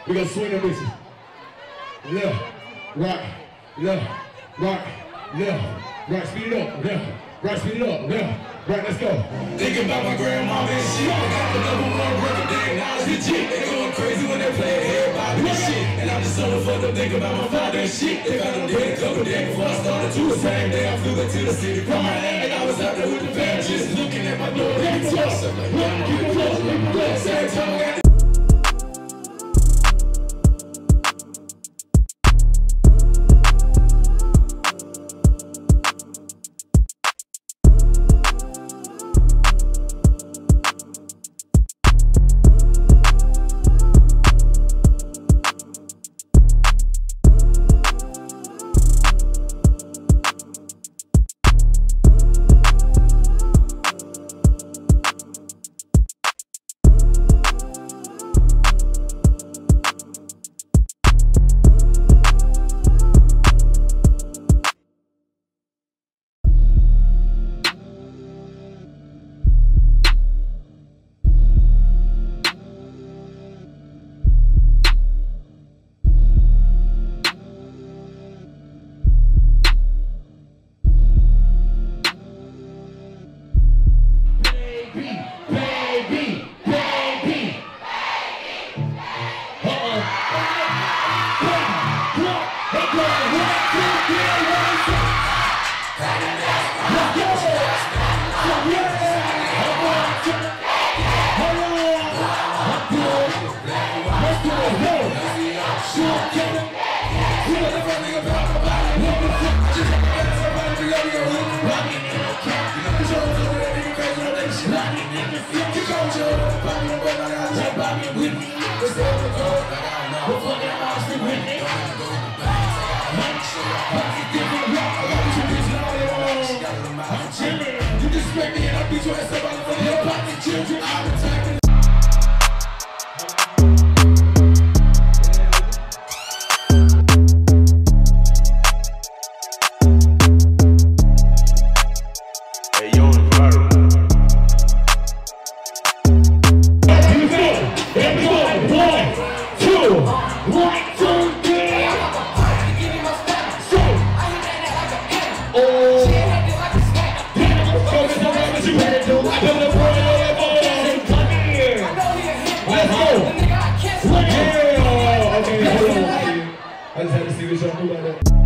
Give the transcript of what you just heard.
We gonna swing them bitches. Left, right, left, right, left, right, speed it up, left, right, speed it up, left, right, let's go. Thinking about my grandma and shit. I got the #1 record, they acknowledge the jit. They going crazy when they play everybody and shit. And I'm just so fucked up thinking about my father and shit. They found him dead a couple days before I started to. The same day I flew into the city from Miami. I was out there with the fam, just looking at my door. Let me talk something like, keep it close, let me go. Same time I got the I just had to see what y'all do like that.